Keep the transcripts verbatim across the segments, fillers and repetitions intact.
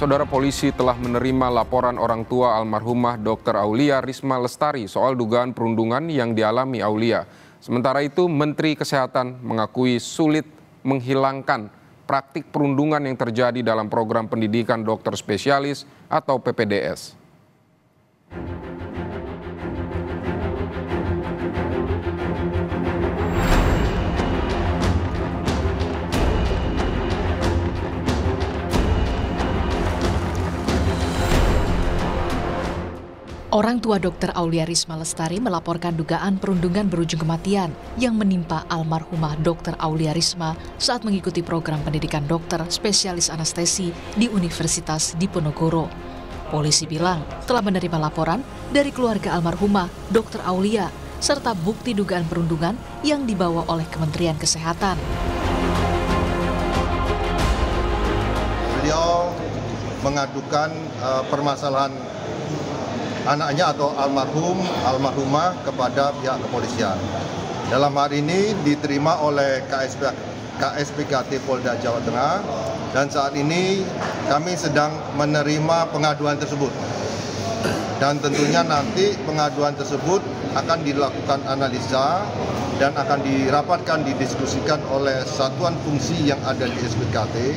Saudara, polisi telah menerima laporan orang tua almarhumah dokter Aulia Risma Lestari soal dugaan perundungan yang dialami Aulia. Sementara itu, Menteri Kesehatan mengakui sulit menghilangkan praktik perundungan yang terjadi dalam program pendidikan dokter spesialis atau P P D S. Orang tua dokter Aulia Risma Lestari melaporkan dugaan perundungan berujung kematian yang menimpa almarhumah dokter Aulia Risma saat mengikuti program pendidikan dokter spesialis anestesi di Universitas Diponegoro. Polisi bilang telah menerima laporan dari keluarga almarhumah dokter Aulia serta bukti dugaan perundungan yang dibawa oleh Kementerian Kesehatan. Beliau mengadukan uh, permasalahan anaknya atau almarhum, almarhumah kepada pihak kepolisian. Dalam hal ini diterima oleh K S P K T Polda Jawa Tengah dan saat ini kami sedang menerima pengaduan tersebut. Dan tentunya nanti pengaduan tersebut akan dilakukan analisa dan akan dirapatkan, didiskusikan oleh satuan fungsi yang ada di S P K T.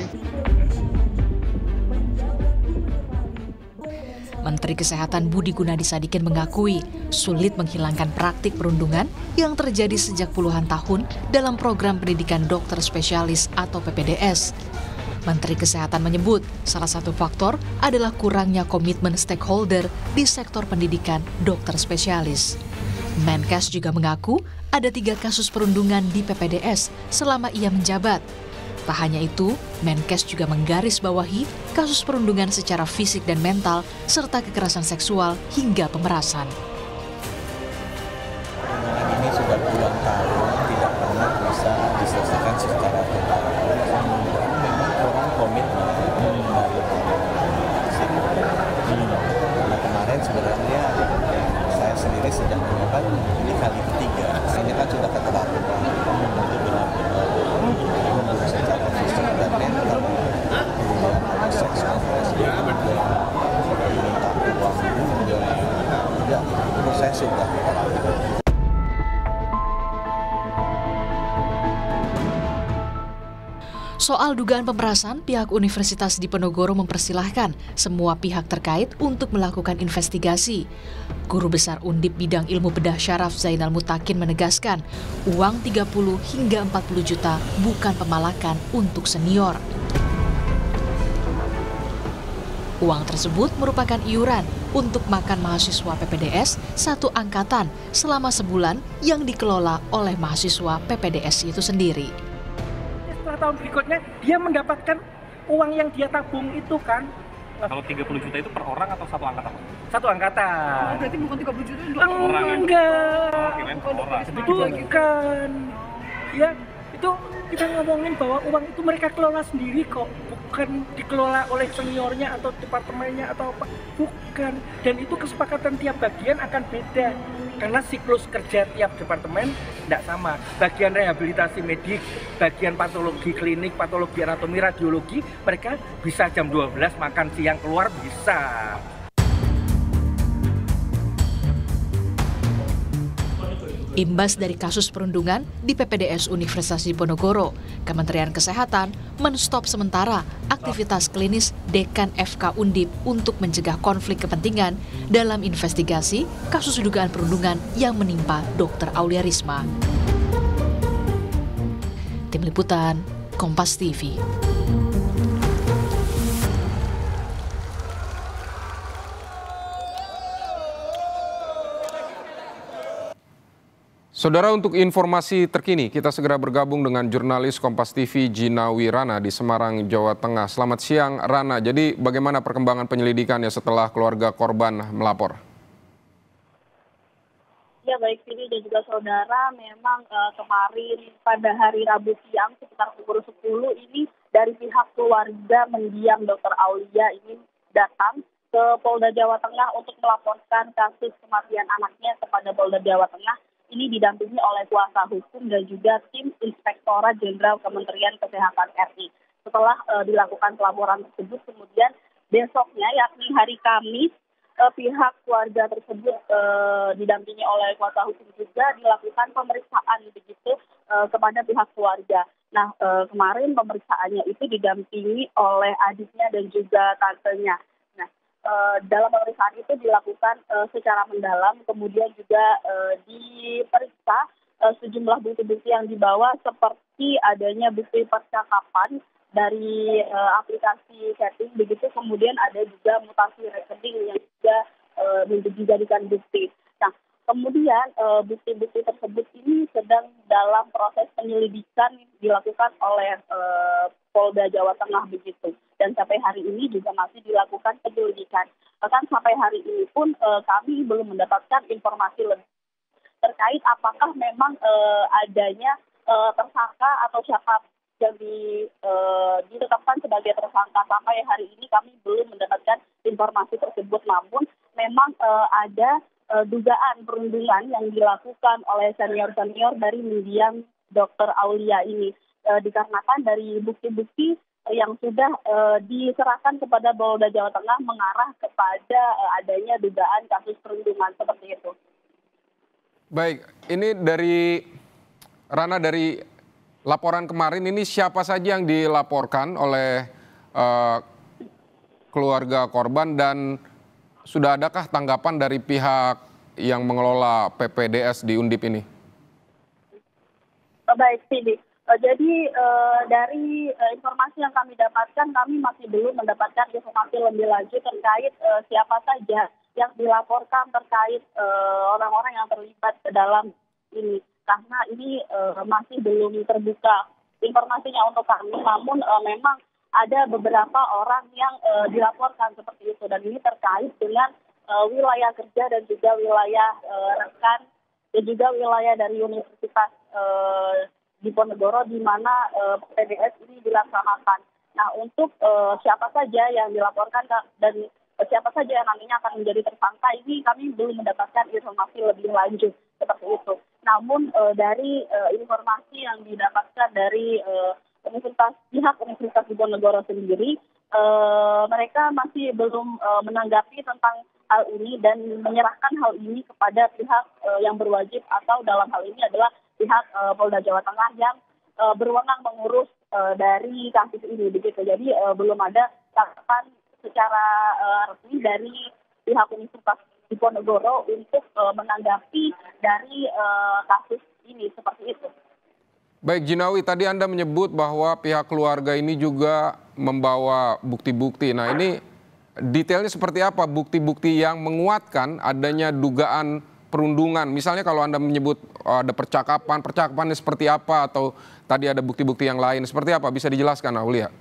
Menteri Kesehatan Budi Gunadi Sadikin mengakui sulit menghilangkan praktik perundungan yang terjadi sejak puluhan tahun dalam program pendidikan dokter spesialis atau P P D S. Menteri Kesehatan menyebut salah satu faktor adalah kurangnya komitmen stakeholder di sektor pendidikan dokter spesialis. Menkes juga mengaku ada tiga kasus perundungan di P P D S selama ia menjabat. Tak hanya itu, Menkes juga menggarisbawahi kasus perundungan secara fisik dan mental serta kekerasan seksual hingga pemerasan. Perundungan ini sudah puluhan tahun tidak pernah bisa diselesaikan secara total. Memang kurang komitmen dari Karena kemarin sebenarnya saya sendiri sedang menjabat ini kali ketiga. Ini kan sudah keterlaluan untuk benar-benar membunuh secara fisik dan mental. Ada seks konversi juga, minta uang juga. Ya, menurut saya sudah keterlaluan. Soal dugaan pemerasan, pihak Universitas Diponegoro mempersilahkan semua pihak terkait untuk melakukan investigasi. Guru Besar Undip Bidang Ilmu Bedah Syaraf Zainal Mutakin menegaskan, uang tiga puluh hingga empat puluh juta bukan pemalakan untuk senior. Uang tersebut merupakan iuran untuk makan mahasiswa P P D S satu angkatan selama sebulan yang dikelola oleh mahasiswa P P D S itu sendiri. Setelah tahun berikutnya dia mendapatkan uang yang dia tabung itu kan. Kalau tiga puluh juta itu per orang atau satu angkatan? Satu angkatan. Oh, berarti bukan tiga puluh juta itu dua orang. Enggak. Oh, kirain per orang. Bukan. Ya, itu kita ngomongin bahwa uang itu mereka kelola sendiri kok. Bukan dikelola oleh seniornya atau departemennya atau apa. Bukan. Dan itu kesepakatan tiap bagian akan beda. Karena siklus kerja tiap departemen tidak sama. Bagian rehabilitasi medik, bagian patologi klinik, patologi anatomi, radiologi, mereka bisa jam dua belas makan siang keluar bisa. Imbas dari kasus perundungan di P P D S Universitas Diponegoro, Kementerian Kesehatan menstop sementara aktivitas klinis Dekan F K Undip untuk mencegah konflik kepentingan dalam investigasi kasus dugaan perundungan yang menimpa dokter Aulia Risma. Tim Liputan, Kompas T V. Saudara, untuk informasi terkini, kita segera bergabung dengan jurnalis Kompas T V Gina Wirana di Semarang, Jawa Tengah. Selamat siang, Rana. Jadi bagaimana perkembangan penyelidikannya setelah keluarga korban melapor? Ya, baik Vini dan juga saudara, memang uh, kemarin pada hari Rabu siang sekitar pukul sepuluh ini dari pihak keluarga mendiang dokter Aulia ini datang ke Polda Jawa Tengah untuk melaporkan kasus kematian anaknya kepada Polda Jawa Tengah. Ini didampingi oleh kuasa hukum dan juga tim Inspektorat Jenderal Kementerian Kesehatan R I. Setelah uh, dilakukan pelaporan tersebut, kemudian besoknya, yakni hari Kamis, eh, pihak keluarga tersebut eh, didampingi oleh kuasa hukum juga dilakukan pemeriksaan begitu eh, kepada pihak keluarga. Nah, eh, kemarin pemeriksaannya itu didampingi oleh adiknya dan juga tantenya. Nah, eh, dalam pemeriksaan itu dilakukan eh, secara mendalam, kemudian juga eh, diperiksa eh, sejumlah bukti-bukti yang dibawa seperti adanya bukti percakapan dari uh, aplikasi chatting, begitu kemudian ada juga mutasi rekening yang juga uh, dijadikan bukti. Nah, kemudian uh, bukti-bukti tersebut ini sedang dalam proses penyelidikan dilakukan oleh uh, Polda Jawa Tengah begitu. Dan sampai hari ini juga masih dilakukan penyelidikan. Bahkan sampai hari ini pun uh, kami belum mendapatkan informasi lebih terkait apakah memang uh, adanya uh, tersangka atau siapa yang di, uh, ditetapkan sebagai tersangka. Sampai hari ini kami belum mendapatkan informasi tersebut, namun memang uh, ada uh, dugaan perundungan yang dilakukan oleh senior-senior dari mendiang dokter Aulia ini, uh, dikarenakan dari bukti-bukti yang sudah uh, diserahkan kepada Polda Jawa Tengah mengarah kepada uh, adanya dugaan kasus perundungan seperti itu. Baik, ini dari Rana, dari laporan kemarin ini siapa saja yang dilaporkan oleh uh, keluarga korban dan sudah adakah tanggapan dari pihak yang mengelola P P D S di Undip ini? Baik, Sidi. Jadi uh, dari uh, informasi yang kami dapatkan, kami masih belum mendapatkan informasi lebih lanjut terkait uh, siapa saja yang dilaporkan terkait uh, orang-orang yang terlibat ke dalam ini. Karena ini uh, masih belum terbuka informasinya untuk kami, namun uh, memang ada beberapa orang yang uh, dilaporkan seperti itu, dan ini terkait dengan uh, wilayah kerja dan juga wilayah uh, rekan dan juga wilayah dari Universitas uh, Diponegoro di mana uh, P D S ini dilaksanakan. Nah, untuk uh, siapa saja yang dilaporkan dan uh, siapa saja yang nantinya akan menjadi tersangka ini kami belum mendapatkan informasi lebih lanjut seperti itu. Namun uh, dari uh, informasi yang didapatkan dari uh, Universitas pihak Universitas Diponegoro sendiri, uh, mereka masih belum uh, menanggapi tentang hal ini dan menyerahkan hal ini kepada pihak uh, yang berwajib, atau dalam hal ini adalah pihak uh, Polda Jawa Tengah yang uh, berwenang mengurus uh, dari kasus ini begitu. Jadi uh, belum ada tanggapan secara uh, resmi dari pihak Universitas Diponegoro untuk uh, menanggapi dari uh, kasus ini seperti itu. Baik, Jinawi, tadi Anda menyebut bahwa pihak keluarga ini juga membawa bukti-bukti. Nah, ini detailnya seperti apa bukti-bukti yang menguatkan adanya dugaan perundungan? Misalnya kalau Anda menyebut oh, ada percakapan, percakapannya seperti apa, atau tadi ada bukti-bukti yang lain seperti apa? Bisa dijelaskan, Aulia?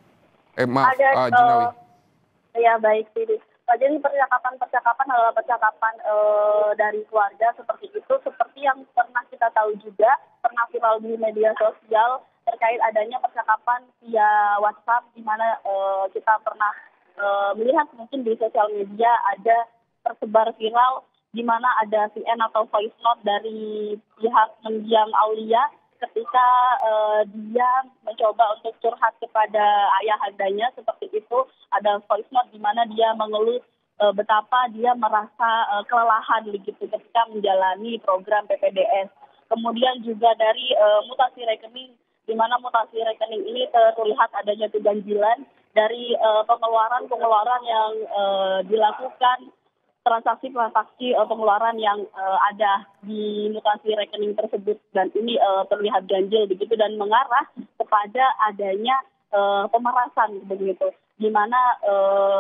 Eh, maaf, ada, uh, Jinawi. Uh, ya, baik, Sidi. Jadi percakapan-percakapan adalah percakapan e, dari keluarga seperti itu, seperti yang pernah kita tahu juga, pernah viral di media sosial terkait adanya percakapan via WhatsApp, di mana e, kita pernah e, melihat mungkin di sosial media ada tersebar viral, di mana ada V N atau voice note dari pihak mendiang Aulia ketika e, dia mencoba untuk curhat kepada ayahandanya seperti itu. Ada voice note di mana dia mengeluh e, betapa dia merasa e, kelelahan begitu ketika menjalani program P P D S. Kemudian juga dari e, mutasi rekening, di mana mutasi rekening ini terlihat adanya keganjilan dari e, pengeluaran-pengeluaran yang e, dilakukan, transaksi-transaksi e, pengeluaran yang e, ada di mutasi rekening tersebut, dan ini e, terlihat ganjil begitu dan mengarah kepada adanya e, pemerasan begitu, di mana e,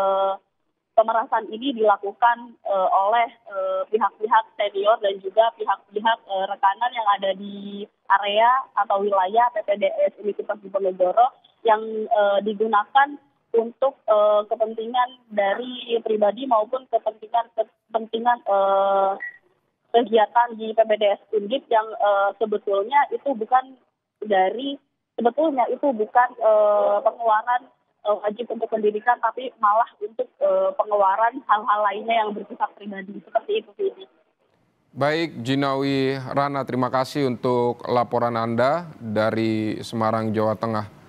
pemerasan ini dilakukan e, oleh e, pihak-pihak senior dan juga pihak-pihak e, rekanan yang ada di area atau wilayah P P D S Universitas Diponegoro yang e, digunakan untuk e, kepentingan dari pribadi maupun kepentingan kepentingan e, kegiatan di P P D S Undip yang e, sebetulnya itu bukan dari sebetulnya itu bukan e, pengeluaran e, wajib untuk pendidikan, tapi malah untuk e, pengeluaran hal-hal lainnya yang bersifat pribadi seperti itu, Fidi. Baik, Jinawi Rana, terima kasih untuk laporan Anda dari Semarang, Jawa Tengah.